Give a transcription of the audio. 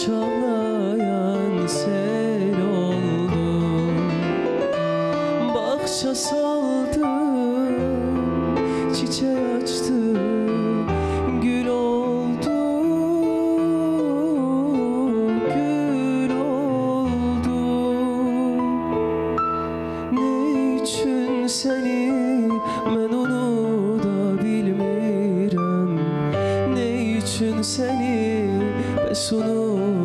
çağlayan sel oldum. Bahçe saldım, çiçeği açtı, gül oldu, gül oldu. Ne için seni ben onu da bilmirəm, ne için seni ben onu